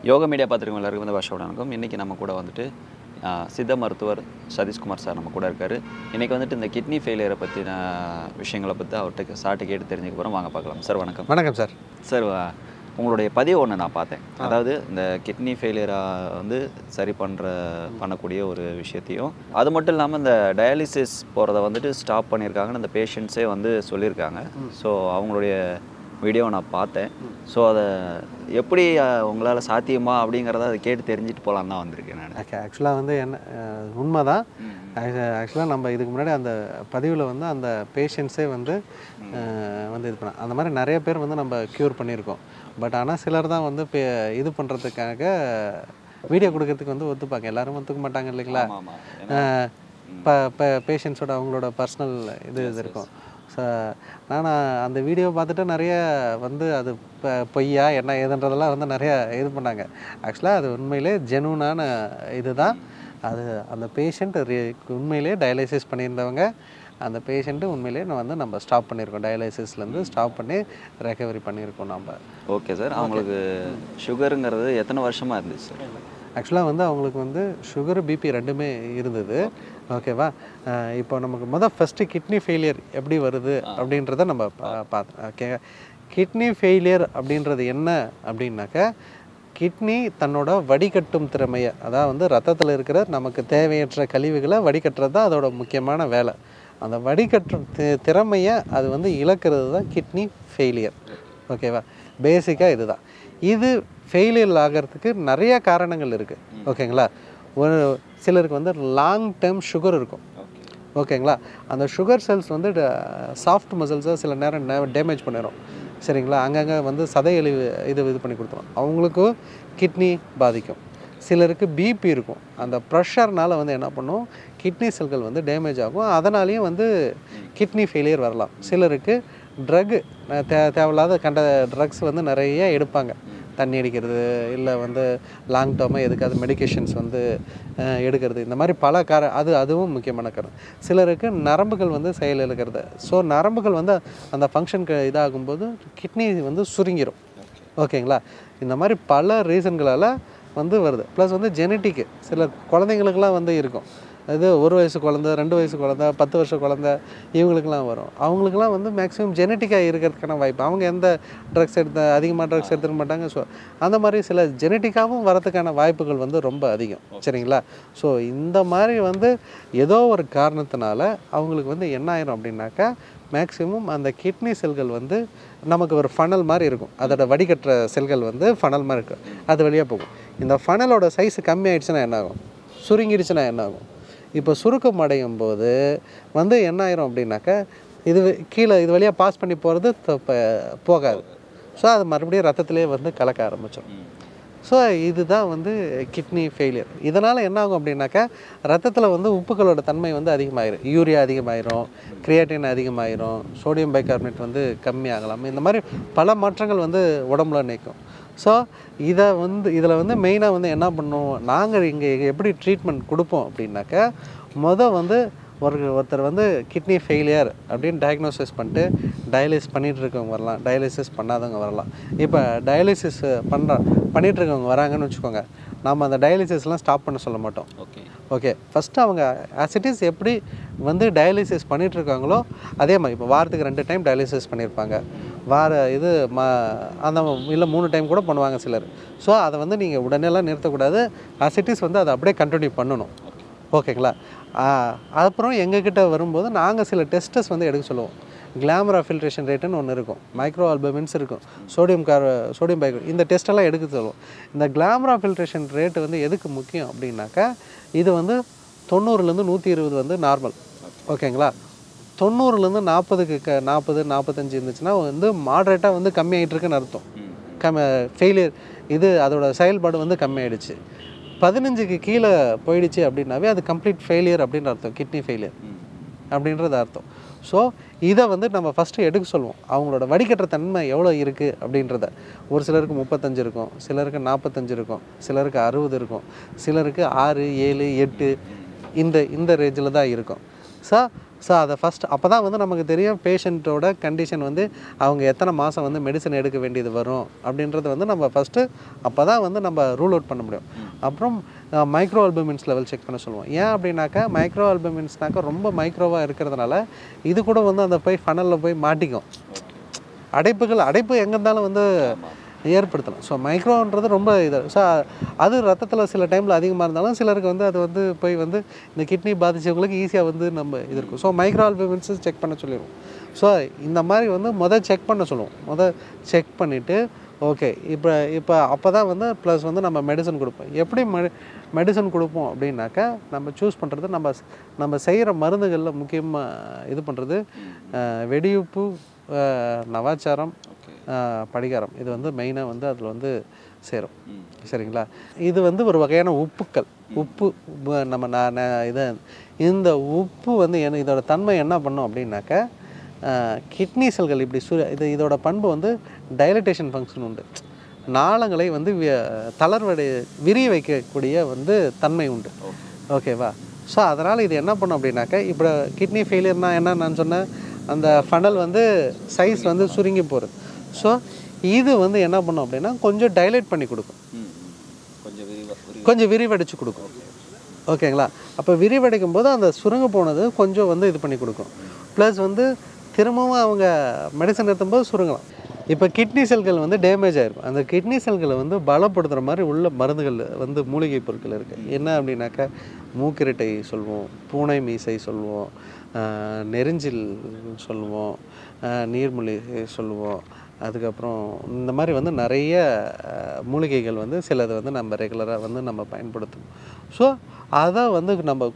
Yoga media பார்த்துருக்கோம் எல்லாருக்கும் வந்து பாஷோட வணக்கம். இன்றைக்கி நம்ம கூட வந்துட்டு சித்த மருத்துவர் சதீஷ்குமார் சார் நம்ம கூட இருக்கார். இன்றைக்கி வந்துட்டு இந்த கிட்னி ஃபெயிலியரை பற்றின விஷயங்களை பற்றி அவர்கிட்ட சார்ட்டு கேட்டு தெரிஞ்சுக்க போகிறோம். வாங்க பார்க்கலாம். சார் வணக்கம். வணக்கம் சார். சார் உங்களுடைய பதிவு ஒன்று நான் பார்த்தேன். அதாவது இந்த கிட்னி ஃபெயிலியராக வந்து சரி பண்ணக்கூடிய ஒரு விஷயத்தையும், அது மட்டும் இல்லாமல் இந்த டயாலிசிஸ் போகிறத வந்துட்டு ஸ்டாப் பண்ணியிருக்காங்கன்னு அந்த பேஷண்ட்ஸே வந்து சொல்லியிருக்காங்க. ஸோ அவங்களுடைய வீடியோவை நான் பார்த்தேன். ஸோ அதை எப்படி உங்களால் சாத்தியமா அப்படிங்கிறத அதை கேட்டு தெரிஞ்சுட்டு போகலான்னு தான் வந்திருக்கேன் நான். ஆக்சுவலாக வந்து என்ன உண்மை தான். ஆக்சுவலாக நம்ம இதுக்கு முன்னாடி அந்த பதிவில் வந்து அந்த பேஷண்ட்ஸே வந்து இது பண்ண அந்த மாதிரி நிறைய பேர் வந்து நம்ம க்யூர் பண்ணியிருக்கோம். பட் ஆனால் சிலர் தான் வந்து இது பண்ணுறதுக்காக வீடியோ கொடுக்கறதுக்கு வந்து ஒத்துப்பாங்க. எல்லோரும் ஒத்துக்க மாட்டாங்க இல்லைங்களா? பேஷண்ட்ஸோட அவங்களோட பர்சனல் இது இருக்கும். ஸோ நான் அந்த வீடியோ பார்த்துட்டு நிறைய வந்து அது பொய்யா என்ன ஏதுன்றதெல்லாம் வந்து நிறைய இது பண்ணாங்க. ஆக்சுவலாக அது உண்மையிலே ஜெனூனான இது தான். அது அந்த பேஷண்ட் உண்மையிலே டயாலிசிஸ் பண்ணியிருந்தவங்க, அந்த பேஷண்ட்டு உண்மையிலே நம்ம ஸ்டாப் பண்ணியிருக்கோம். டயாலிசிஸ்லேருந்து ஸ்டாப் பண்ணி ரெக்கவரி பண்ணியிருக்கோம் நம்ம. Okay sir. அவங்களுக்கு சுகருங்கிறது எத்தனை வருஷமாக இருந்துச்சு சார்? ஆக்சுவலாக வந்து அவங்களுக்கு வந்து சுகரு பிபி ரெண்டுமே இருந்தது. ஓகேவா? இப்போ நமக்கு ஃபஸ்ட்டு கிட்னி ஃபெயிலியர் எப்படி வருது அப்படின்றத நம்ம பார்த்தோம். ஓகே, கிட்னி ஃபெயிலியர் அப்படின்றது என்ன அப்படின்னாக்கா, கிட்னி தன்னோட வடிகட்டும் திறமையை, அதாவது வந்து ரத்தத்தில் இருக்கிற நமக்கு தேவையற்ற கழிவுகளை வடிகட்டுறது தான் அதோட முக்கியமான வேலை. அந்த வடிகட்டும் திறமையை அது வந்து இழக்கிறது தான் கிட்னி ஃபெயிலியர். ஓகேவா? பேசிக்காக இதுதான். இது ஃபெயிலியர் ஆகிறதுக்கு நிறைய காரணங்கள் இருக்குது. ஓகேங்களா? ஒரு சிலருக்கு வந்து லாங் டேர்ம் சுகர் இருக்கும். ஓகேங்களா? அந்த சுகர் செல்ஸ் வந்து சாஃப்ட் மசில்ஸை சில நேரம் டேமேஜ் பண்ணிடும். சரிங்களா? அங்கங்கே வந்து சதையழிவு இது பண்ணி கொடுத்துரும். அவங்களுக்கும் கிட்னி பாதிக்கும். சிலருக்கு பிபி இருக்கும். அந்த ப்ரெஷர்னால் வந்து என்ன பண்ணும், கிட்னி செல்கள் வந்து டேமேஜ் ஆகும். அதனாலேயும் வந்து கிட்னி ஃபெயிலியர் வரலாம். சிலருக்கு ட்ரக்கு தேவையில்லாத ட்ரக்ஸ் வந்து நிறைய எடுப்பாங்க. தண்ணி அடிக்கிறது, இல்லை வந்து லாங் டேர்மாக எதுக்காவது மெடிக்கேஷன்ஸ் வந்து எடுக்கிறது, இந்த மாதிரி பல அதுவும் முக்கியமான காரணம். சிலருக்கு நரம்புகள் வந்து செயல் இழக்கிறது. ஸோ நரம்புகள் வந்து அந்த ஃபங்க்ஷனுக்கு இதாகும்போது கிட்னி வந்து சுருங்கிடும். ஓகேங்களா? இந்த மாதிரி பல ரீசன்களால் வந்து வருது. ப்ளஸ் வந்து ஜெனட்டிக்கு சில குழந்தைங்களுக்கெல்லாம் வந்து இருக்கும். அது 1 வயசு குழந்த, 2 வயசு குழந்த, 10 வருஷ குழந்த, இவங்களுக்கெல்லாம் வரும். அவங்களுக்கெல்லாம் வந்து மேக்ஸிமம் ஜெனட்டிக்காக இருக்கிறதுக்கான வாய்ப்பு. அவங்க எந்த அதிகமாக ட்ரக்ஸ் எடுத்துக்க மாட்டாங்க. ஸோ அந்த மாதிரி சில ஜெனட்டிக்காகவும் வரதுக்கான வாய்ப்புகள் வந்து ரொம்ப அதிகம். சரிங்களா? ஸோ இந்த மாதிரி வந்து ஏதோ ஒரு காரணத்தினால அவங்களுக்கு வந்து என்ன ஆயிரும் அப்படின்னாக்கா, மேக்ஸிமம் அந்த கிட்னி செல்கள் வந்து நமக்கு ஒரு ஃபனல் மாதிரி இருக்கும். அதோட வடிகட்டுற செல்கள் வந்து ஃபனல் மாதிரி இருக்கும். அது வழியாக போகும். இந்த ஃபனலோட சைஸு கம்மி ஆகிடுச்சுன்னா என்ன ஆகும், சுருங்கிடுச்சுன்னா என்ன ஆகும்? இப்போ சுருக்கம் அடையும் போது வந்து என்ன ஆயிரும் அப்படின்னாக்கா, இது கீழே இது வழியாக பாஸ் பண்ணி போகிறது போகாது. ஸோ அது மறுபடியும் ரத்தத்திலே வந்து கலக்க ஆரம்பிச்சிடும். ஸோ இதுதான் வந்து கிட்னி ஃபெயிலியர். இதனால் என்ன ஆகும் அப்படின்னாக்கா, ரத்தத்தில் வந்து உப்புகளோட தன்மை வந்து அதிகமாகிடும். யூரியா அதிகமாகிடும், கிரியாட்டின் அதிகமாகிடும், சோடியம் பைகார்பனேட் வந்து கம்மியாகலாம். இந்த மாதிரி பல மாற்றங்கள் வந்து உடம்புல நிற்கும். ஸோ இதில் வந்து மெயினாக வந்து என்ன பண்ணுவோம், நாங்கள் இங்கே எப்படி ட்ரீட்மெண்ட் கொடுப்போம் அப்படின்னாக்கா, வந்து ஒருத்தர் வந்து கிட்னி ஃபெயிலியர் அப்படின்னு டயக்னோசிஸ் பண்ணிட்டு டயாலிசிஸ் பண்ணிகிட்டு இருக்கவங்க வரலாம், டயாலிசிஸ் பண்ணாதவங்க வரலாம். இப்போ டயாலிசிஸ் பண்ணிகிட்டு இருக்கவங்க வராங்கன்னு வச்சுக்கோங்க, நம்ம அந்த டயாலிசிஸ்லாம் ஸ்டாப் பண்ண சொல்ல மாட்டோம். ஓகே, ஃபஸ்ட்டு அவங்க ஆசிட்டிஸ் எப்படி வந்து டயாலிசிஸ் பண்ணிகிட்டு இருக்காங்களோ அதே மாதிரி, இப்போ வாரத்துக்கு 2 டைம் டயாலிசிஸ் பண்ணியிருப்பாங்க, அந்த இல்லை 3 டைம் கூட பண்ணுவாங்க சிலர். ஸோ அதை வந்து நீங்கள் உடனேலாம் நிறுத்தக்கூடாது. ஆசிட்டிஸ் வந்து அதை அப்படியே கண்டினியூ பண்ணணும். ஓகேங்களா? அப்புறம் எங்ககிட்ட வரும்போது நாங்கள் சில டெஸ்ட்டஸ் வந்து எடுக்க சொல்லுவோம். கிளாமரா ஃபில்ட்ரேஷன் ரேட்டுன்னு ஒன்று இருக்கும், மைக்ரோ ஆல்பமின்ஸ் இருக்கும், சோடியம் பைகார்பனேட், இந்த டெஸ்ட்டெல்லாம் எடுக்க சொல்லுவோம். இந்த கிளாமரா ஃபில்ட்ரேஷன் ரேட்டு வந்து எதுக்கு முக்கியம் அப்படின்னாக்கா, இது வந்து 90லேருந்து 120 வந்து நார்மல். ஓகேங்களா? 90லேருந்து 40, 45 இருந்துச்சுன்னா வந்து மாட்ரேட்டாக வந்து கம்மியாகிட்டுருக்குன்னு அர்த்தம். ஃபெயிலியர் இது அதோட செயல்பாடு வந்து கம்மியாயிடுச்சு. 15க்கு கீழே போயிடுச்சு அப்படின்னாவே அது கம்ப்ளீட் ஃபெயிலியர் அப்படின்ற அர்த்தம், கிட்னி ஃபெயிலியர் அப்படின்றது அர்த்தம். ஸோ இதை வந்து நம்ம ஃபஸ்ட்டு எடுக்க சொல்லுவோம். அவங்களோட வடிகட்டுற தன்மை எவ்வளோ இருக்குது அப்படின்றத. ஒரு சிலருக்கு 35 இருக்கும், சிலருக்கு 45 இருக்கும், சிலருக்கு 60 இருக்கும், சிலருக்கு 6, 7, 8 இந்த ரேஞ்சில் தான் இருக்கும். ஸோ ஸோ அதை ஃபஸ்ட் அப்போ தான் வந்து நமக்கு தெரியும் பேஷண்ட்டோட கண்டிஷன் வந்து அவங்க எத்தனை மாதம் வந்து மெடிசன் எடுக்க வேண்டியது வரும் அப்படின்றது வந்து நம்ம ஃபஸ்ட்டு அப்போ தான் வந்து நம்ம ரூல் அவுட் பண்ண முடியும். அப்புறம் மைக்ரோ ஆல்புமின்ஸ் லெவல் செக் பண்ண சொல்லுவோம். ஏன் அப்படின்னாக்கா மைக்ரோ ஆல்புமின்ஸ்னாக்கா ரொம்ப மைக்ரோவாக இருக்கிறதுனால இது கூட வந்து அந்த போய் ஃபனலில் போய் மாட்டிக்கும். அடைப்பு எங்கே இருந்தாலும் வந்து ஏற்படுத்தலாம். ஸோ மைக்ரோன்றது ரொம்ப இது. ஸோ அது ரத்தத்தில் சில டைமில் அதிகமாக இருந்தாலும் சிலருக்கு வந்து அது வந்து போய் வந்து இந்த கிட்னி பாதிச்சவங்களுக்கு ஈஸியாக வந்து நம்ம இது இருக்கும். ஸோ மைக்ரோ ஆல்புமின்ஸு செக் பண்ண சொல்லிடுவோம். ஸோ இந்த மாதிரி வந்து செக் பண்ண சொல்லுவோம். செக் பண்ணிவிட்டு ஓகே இப்போ அப்போ தான் வந்து ப்ளஸ் வந்து நம்ம மெடிசன் கொடுப்போம். எப்படி மெடிசன் கொடுப்போம் அப்படின்னாக்கா நம்ம சூஸ் பண்ணுறது நம்ம செய்கிற மருந்துகளில் முக்கியமாக இது பண்ணுறது வெடியுப்பு, நவாச்சாரம், படிகாரம். இது வந்து மெயினாக வந்து அதில் வந்து சேரும். சரிங்களா? இது வந்து ஒரு வகையான உப்புக்கள். உப்பு நம்ம இந்த உப்பு வந்து இதோட தன்மை என்ன பண்ணும் அப்படின்னாக்கா கிட்னி செல்கள் இப்படி இதோட பண்பு வந்து டைலட்டேஷன் ஃபங்க்ஷன் உண்டு. நாளங்களை வந்து விரிய வைக்கக்கூடிய வந்து தன்மை உண்டு. ஓகேவா? ஸோ அதனால் இது என்ன பண்ணும் அப்படின்னாக்கா இப்போ கிட்னி ஃபெயிலியர்னால் என்ன நான் சொன்னேன், அந்த ஃபனல் வந்து சைஸ் வந்து சுருங்கி போகிறது. ஸோ இது வந்து என்ன பண்ணும் அப்படின்னா கொஞ்சம் டைலேட் பண்ணி கொடுக்கும், கொஞ்சம் விரிவடைச்சு கொடுக்கும். ஓகேங்களா? அப்போ விரிவடைக்கும் போது அந்த சுருங்க போனது கொஞ்சம் வந்து இது பண்ணி கொடுக்கும். ப்ளஸ் வந்து திரும்பவும் அவங்க மெடிசன் எடுத்தும்போது சுருங்கலாம். இப்போ கிட்னி செல்கள் வந்து டேமேஜ் ஆகிருக்கும். அந்த கிட்னி செல்களை வந்து பலப்படுத்துகிற மாதிரி உள்ள மருந்துகள் வந்து மூலிகை பொருட்கள் இருக்குது. என்ன அப்படின்னாக்கா மூக்கிரட்டை சொல்லுவோம், பூனை மீசை சொல்லுவோம், நெரிஞ்சில் சொல்லுவோம், நீர்மூலிகை சொல்லுவோம். அதுக்கப்புறம் இந்த மாதிரி வந்து நிறைய மூலிகைகள் வந்து சிலது வந்து நம்ம ரெகுலராக வந்து நம்ம பயன்படுத்துவோம். ஸோ அதை வந்து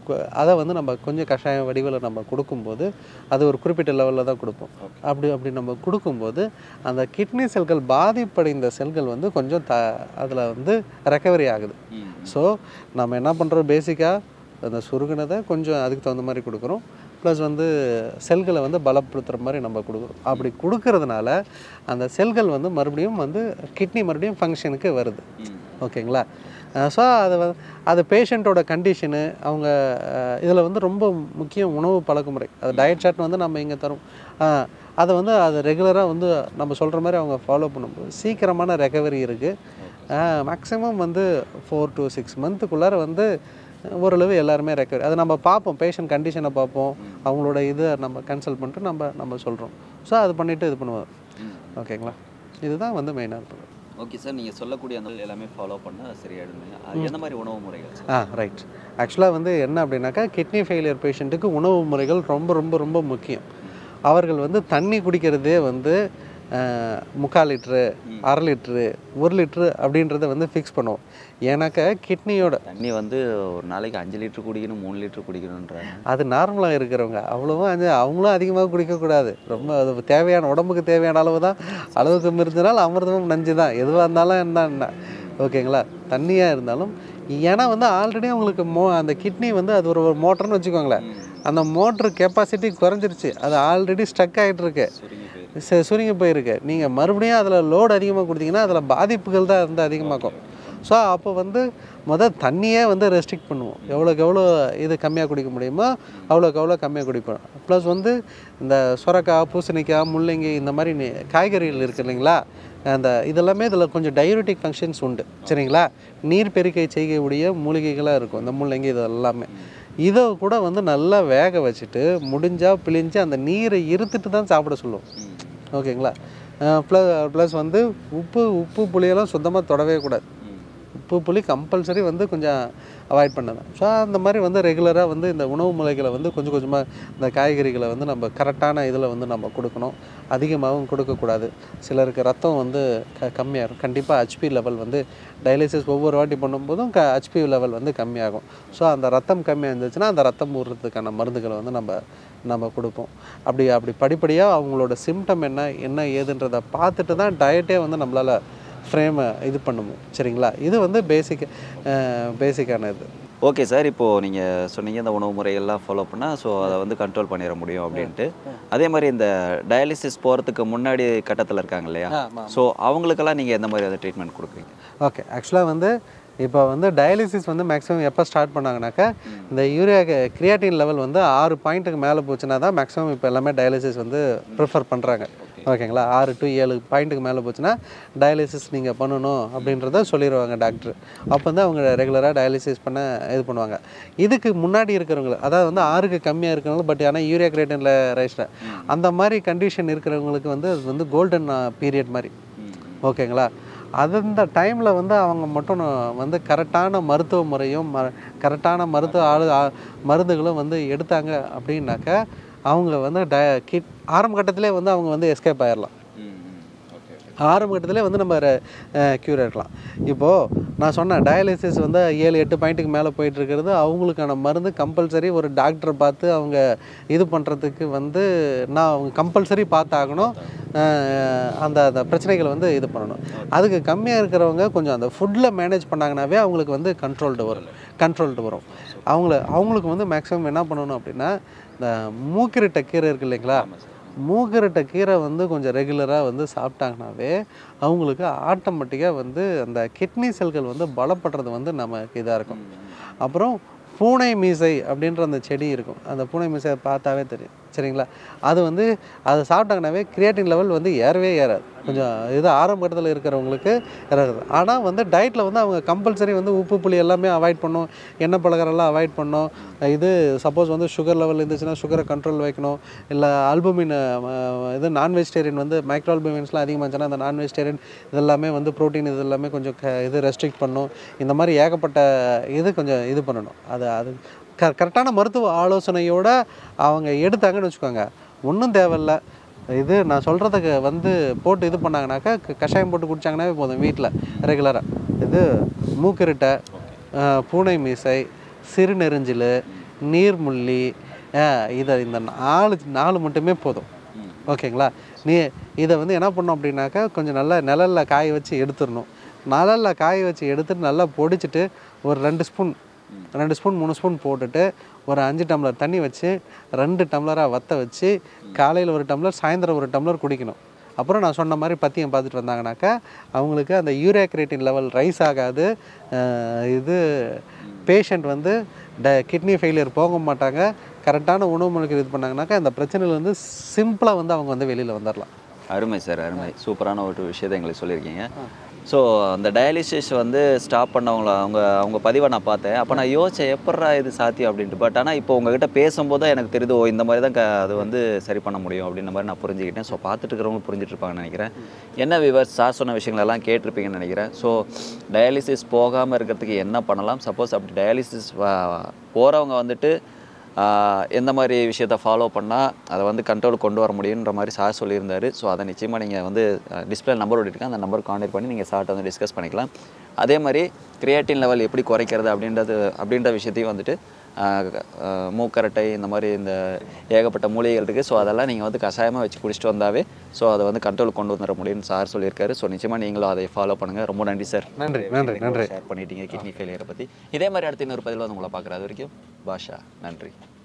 நம்ம கொஞ்சம் கஷாயம் வடிவில் நம்ம கொடுக்கும்போது அது ஒரு குறிப்பிட்ட லெவலில் தான் கொடுப்போம். அப்படி நம்ம கொடுக்கும்போது அந்த கிட்னி செல்கள் பாதிப்படைந்த செல்கள் வந்து கொஞ்சம் அதில் வந்து ரெக்கவரி ஆகுது. ஸோ நம்ம என்ன பண்ணுறோம், பேசிக்காக அந்த சுருங்கினதை கொஞ்சம் அதுக்கு தகுந்த மாதிரி கொடுக்குறோம். ப்ளஸ் வந்து செல்களை வந்து பலப்படுத்துகிற மாதிரி நம்ம கொடுக்குறோம். அப்படி கொடுக்கறதுனால அந்த செல்கள் வந்து மறுபடியும் வந்து கிட்னி மறுபடியும் ஃபங்க்ஷனுக்கு வருது. ஓகேங்களா? ஸோ அது பேஷண்ட்டோட கண்டிஷனு, அவங்க இதில் வந்து ரொம்ப முக்கியம் உணவு பழக்கமுறை. அது டயட் சார்ட் வந்து நம்ம இங்கே தரோம். அதை வந்து அது ரெகுலராக வந்து நம்ம சொல்கிற மாதிரி அவங்க ஃபாலோ பண்ணும்போது சீக்கிரமான ரெக்கவரி இருக்குது. மேக்ஸிமம் வந்து 4 to 6 மந்த்துக்குள்ளார வந்து ஓரளவு எல்லாருமே ரெக்கவரி. அதை நம்ம பார்ப்போம், பேஷண்ட் கண்டிஷனை பார்ப்போம், அவங்களோட இதை நம்ம கன்சல்ட் பண்ணிட்டு நம்ம சொல்கிறோம். ஸோ அது பண்ணிவிட்டு இது பண்ணுவோம். ஓகேங்களா? இதுதான் வந்து மெயினாக இருக்கும். ஓகே சார், நீங்கள் சொல்லக்கூடிய அந்த எல்லாமே ஃபாலோ பண்ணால் சரியாயிடுங்க. அது எந்த மாதிரி உணவு முறைகள்? ரைட். ஆக்சுவலாக வந்து என்ன அப்படின்னாக்கா கிட்னி ஃபெயிலியர் பேஷண்ட்டுக்கு உணவு முறைகள் ரொம்ப ரொம்ப ரொம்ப முக்கியம். அவர்கள் வந்து தண்ணி குடிக்கிறதே வந்து 3/4 லிட்ரு, 1/2 லிட்ரு, 1 லிட்ரு அப்படின்றத வந்து ஃபிக்ஸ் பண்ணுவோம். ஏன்னாக்கா கிட்னியோட தண்ணி வந்து ஒரு நாளைக்கு 5 லிட்டர் குடிக்கணும், 3 லிட்டர் குடிக்கணுன்றாங்க. அது நார்மலாக இருக்கிறவங்க அவ்வளோவா அவங்களும் அதிகமாக குடிக்கக்கூடாது. ரொம்ப அது தேவையான உடம்புக்கு தேவையான அளவு தான். அளவுக்கு மீறினால் அமிர்தமும் நஞ்சு தான். எதுவாக இருந்தாலும் என்ன ஓகேங்களா? தண்ணியாக இருந்தாலும் ஏன்னா வந்து ஆல்ரெடி அவங்களுக்கு அந்த கிட்னி வந்து அது ஒரு மோட்டர்னு வச்சுக்கோங்களேன். அந்த மோட்ரு கெப்பாசிட்டி குறைஞ்சிருச்சு, அது ஆல்ரெடி ஸ்டக் ஆகிட்டு இருக்கு, சுருங்கி போயிருக்கு. நீங்கள் மறுபடியும் அதில் லோடு அதிகமாக கொடுத்தீங்கன்னா அதில் பாதிப்புகள் தான் வந்து அதிகமாகும். ஸோ அப்போ வந்து தண்ணியே வந்து ரெஸ்ட்ரிக்ட் பண்ணுவோம். எவ்வளோக்கு எவ்வளோ இது கம்மியாக குடிக்க முடியுமோ அவ்வளோக்கு எவ்வளோ கம்மியாக குடிப்போம். ப்ளஸ் வந்து இந்த சுரக்காய், பூசணிக்காய், முள்ளங்கி இந்த மாதிரி காய்கறிகள் இருக்குது இல்லைங்களா, இதெல்லாமே இதில் கொஞ்சம் டயூரிட்டிக் ஃபங்க்ஷன்ஸ் உண்டு. சரிங்களா? நீர் பெருக்கை செய்யக்கூடிய மூலிகைகளாக இருக்கும் இந்த முள்ளங்கி. இது எல்லாமே இதை கூட வந்து நல்லா வேக வச்சுட்டு முடிஞ்சால் பிழிஞ்சு அந்த நீரை இருத்துட்டு தான் சாப்பிட சொல்லுவோம். ஓகேங்களா? ப்ளஸ் வந்து உப்பு புளியெல்லாம் சுத்தமாக தொடவே கூடாது. உப்பு புளி கம்பல்சரி வந்து கொஞ்சம் அவாய்ட் பண்ணணும். ஸோ அந்த மாதிரி வந்து ரெகுலராக வந்து இந்த உணவு முறைகளை வந்து கொஞ்சம் கொஞ்சமாக இந்த காய்கறிகளை வந்து நம்ம கரெக்டான இதில் வந்து நம்ம கொடுக்கணும். அதிகமாகவும் கொடுக்கக்கூடாது. சிலருக்கு ரத்தம் வந்து கம்மியாக இருக்கும். கண்டிப்பாக ஹெச்பி லெவல் வந்து டயாலிசிஸ் ஒவ்வொரு வாட்டி பண்ணும்போதும் ஹெச்பி லெவல் வந்து கம்மியாகும். ஸோ அந்த ரத்தம் கம்மியாக இருந்துச்சுன்னா அந்த ரத்தம் ஊறுறதுக்கான மருந்துகளை வந்து நம்ம கொடுப்போம். அப்படி படிப்படியாக அவங்களோட சிம்டம் என்ன ஏதுன்றதை பார்த்துட்டு தான் டயட்டே வந்து நம்மளால் ஃப்ரேமை இது பண்ணுவோம். சரிங்களா? இது வந்து பேசிக்கான இது. ஓகே சார், இப்போது நீங்கள் சொன்னீங்க இந்த உணவு முறைகள்லாம் ஃபாலோ பண்ணால் ஸோ அதை வந்து கண்ட்ரோல் பண்ணிட முடியும் அப்படின்ட்டு. அதே மாதிரி இந்த டயாலிசிஸ் போகிறதுக்கு முன்னாடி கட்டத்தில் இருக்காங்க இல்லையா, ஸோ அவங்களுக்கெல்லாம் நீங்கள் எந்த மாதிரி அந்த ட்ரீட்மெண்ட் கொடுக்குறீங்க? ஓகே. ஆக்சுவலாக வந்து இப்போ வந்து டயாலிசிஸ் வந்து மேக்ஸிமம் எப்போ ஸ்டார்ட் பண்ணாங்கனாக்கா இந்த யூரியா கிரியாட்டின் லெவல் வந்து 6 பாயிண்ட்டுக்கு மேலே போச்சுன்னா தான் மேக்ஸிமம் இப்போ எல்லாமே டயாலிசிஸ் வந்து ப்ரிஃபர் பண்ணுறாங்க. ஓகேங்களா, 6 to 7 பாயிண்ட்டுக்கு மேலே போச்சுன்னா டயாலிசிஸ் நீங்கள் பண்ணணும் அப்படின்றத சொல்லிடுவாங்க டாக்டர். அப்போ வந்து அவங்க ரெகுலராக டயாலிசிஸ் பண்ண இது பண்ணுவாங்க. இதுக்கு முன்னாடி இருக்கிறவங்க, அதாவது வந்து 6க்கு கம்மியாக இருக்கிறவங்க, பட் ஆனால் யூரியா கிரியேட்டினில் ரைஸில் அந்த மாதிரி கண்டிஷன் இருக்கிறவங்களுக்கு வந்து அது வந்து கோல்டன் பீரியட் மாதிரி. ஓகேங்களா, அந்த டைமில் வந்து அவங்க மட்டும் வந்து கரெக்டான மருத்துவ முறையும் கரெக்டான மருந்துகளும் வந்து எடுத்தாங்க அப்படின்னாக்கா அவங்க வந்து ஆரம்ப கட்டத்திலே வந்து அவங்க வந்து எஸ்கேப் ஆயிடலாம். ஆரம்ப கட்டத்திலே வந்து நம்ம க்யூர் இருக்கலாம். இப்போது நான் சொன்னேன் டயாலிசிஸ் வந்து 7-8 பாயிண்ட்டுக்கு மேலே போயிட்டுருக்கிறது அவங்களுக்கான மருந்து கம்பல்சரி ஒரு டாக்டரை பார்த்து அவங்க இது பண்ணுறதுக்கு வந்து அவங்க கம்பல்சரி பார்த்தாகணும். அந்த பிரச்சனைகளை வந்து இது பண்ணணும். அதுக்கு கம்மியாக இருக்கிறவங்க கொஞ்சம் அந்த ஃபுட்டில் மேனேஜ் பண்ணாங்கனாவே அவங்களுக்கு வந்து கண்ட்ரோல்டு வரும். அவங்களுக்கு வந்து மேக்ஸிமம் என்ன பண்ணணும் அப்படின்னா, இந்த மூக்கிரிட்ட கீரை இருக்குது இல்லைங்களா, மூக்கிரிட்ட கீரை வந்து கொஞ்சம் ரெகுலராக வந்து சாப்பிட்டாங்கனாவே அவங்களுக்கு ஆட்டோமேட்டிக்காக வந்து அந்த கிட்னி செல்கள் வந்து பலப்படுறது வந்து நமக்கு இதாக இருக்கும். அப்புறம் பூனை மீசை அப்படின்ற அந்த செடி இருக்கும். அந்த பூனை மீசை பார்த்தாவே தெரியும், சரிங்களா. அது வந்து அதை சாப்பிட்டாங்கனாவே கிரியேட்டின் லெவல் வந்து ஏறவே ஏறாது. கொஞ்சம் இது ஆரம்ப கட்டத்தில் இருக்கிறவங்களுக்கு இறங்குது. ஆனால் வந்து டயட்டில் வந்து அவங்க கம்பல்சரி வந்து உப்பு புளி எல்லாமே அவாய்ட் பண்ணணும், எண்ணெய் பலகாரம்லாம் அவாய்ட் பண்ணணும். இது சப்போஸ் வந்து சுகர் லெவல் இருந்துச்சுன்னா சுகரை கண்ட்ரோல் வைக்கணும். இல்லை ஆல்புமின் இது நான் வெஜிடேரியன் வந்து மைக்ரோ ஆல்புமின்ஸ்லாம் அதிகமாக இருந்துச்சுன்னா அந்த நான் வெஜிடேரியன் இதெல்லாமே வந்து ப்ரோட்டீன் இது எல்லாமே கொஞ்சம் இது ரெஸ்ட்ரிக்ட் பண்ணணும். இந்த மாதிரி ஏகப்பட்ட இது கொஞ்சம் இது பண்ணணும். அது கரெக்டான மருத்துவ ஆலோசனையோடு அவங்க எடுத்தாங்கன்னு வச்சுக்கோங்க, ஒன்றும் தேவையில்லை. இது நான் சொல்கிறதுக்கு வந்து போட்டு இது பண்ணாங்கனாக்கா கஷாயம் போட்டு குடித்தாங்கன்னாவே போதும் வீட்டில் ரெகுலராக. இது மூக்கிரிட்டை, பூனை மீசை, சிறுநெருஞ்சில், நீர்முள்ளி, இந்த 4 மட்டுமே போதும். ஓகேங்களா, இதை வந்து என்ன பண்ணோம் அப்படின்னாக்கா கொஞ்சம் நல்லா நிழலில் காய வச்சு எடுத்துடணும். நிழலில் காய வச்சு எடுத்துட்டு நல்லா பொடிச்சிட்டு ஒரு 2 ஸ்பூன் 3 ஸ்பூன் போட்டுட்டு ஒரு 5 டம்ளர் தண்ணி வச்சு 2 டம்ளராக வற்ற வச்சு காலையில் 1 டம்ளர் சாயந்தரம் 1 டம்ளர் குடிக்கணும். அப்புறம் நான் சொன்ன மாதிரி பத்தியம் பார்த்துட்டு வந்தாங்கனாக்கா அவங்களுக்கு அந்த யூரியா கிரியேட்டின் லெவல் ரைஸ் ஆகாது. இது பேஷண்ட் வந்து கிட்னி ஃபெயிலியர் போக மாட்டாங்க. கரெக்டான உணவு முறைக்கு இது பண்ணாங்கனாக்கா அந்த பிரச்சனையில் வந்து சிம்பிளாக வந்து அவங்க வந்து வெளியில் வந்துடலாம். அருமை சார், அருமை. சூப்பரான ஒரு விஷயத்தை எங்களுக்கு சொல்லியிருக்கீங்க. ஸோ அந்த டயாலிசிஸ் வந்து ஸ்டாப் பண்ணவங்கள அவங்க பதிவை நான் பார்த்தேன். அப்போ நான் யோசித்தேன் எப்பட்றா இது சாத்தியம் அப்படின்ட்டு. பட் ஆனால் இப்போ உங்ககிட்ட பேசும்போது தான் எனக்கு தெரியுது, இந்த மாதிரி தான் அது வந்து சரி பண்ண முடியும் அப்படின்ற மாதிரி நான் புரிஞ்சுக்கிட்டேன். ஸோ பார்த்துட்டு இருக்கிறவங்க புரிஞ்சுட்டு இருப்பாங்கன்னு நினைக்கிறேன். என்ன விவர்ஸ் சார் சொன்ன விஷயங்களெல்லாம் கேட்டிருப்பீங்கன்னு நினைக்கிறேன். ஸோ டயாலிசிஸ் போகாமல் இருக்கிறதுக்கு என்ன பண்ணலாம், சப்போஸ் அப்படி டயாலிசிஸ் போகிறவங்க வந்துட்டு எந்த மாதிரி விஷயத்தை ஃபாலோ பண்ணால் அதை வந்து கண்ட்ரோல் கொண்டு வர முடியுன்ற மாதிரி சார் சொல்லியிருந்தார். ஸோ அதை நிச்சயமாக நீங்கள் வந்து டிஸ்பிளே நம்பர் ஓடிட்டுருக்கேன், அந்த நம்பர் கான்டெக்ட் பண்ணி நீங்கள் சார்ட்டை வந்து டிஸ்கஸ் பண்ணிக்கலாம். அதே மாதிரி கிரியேட்டின் லெவல் எப்படி குறைக்கிறது அப்படின்ற விஷயத்தையும் வந்துட்டு மூக்கரட்டை இந்த மாதிரி இந்த ஏகப்பட்ட மூலிகைகள் இருக்குது. ஸோ அதெல்லாம் நீங்கள் வந்து கஷாயமாக வச்சு குடிச்சிட்டு வந்தாவே ஸோ அதை வந்து கண்ட்ரோல் கொண்டு வந்துட முடியும்னு சார் சொல்லியிருக்காரு. ஸோ நிச்சயமாக நீங்களும் அதை ஃபாலோ பண்ணுங்கள். ரொம்ப நன்றி சார். நன்றி. ஷேர் பண்ணிட்டீங்க கிட்னி ஃபெயிலியரை பற்றி. இதே மாதிரி அடுத்த இன்னொரு பதிவில் வந்து உங்களை பார்க்குறது வரைக்கும் பாஷா. நன்றி.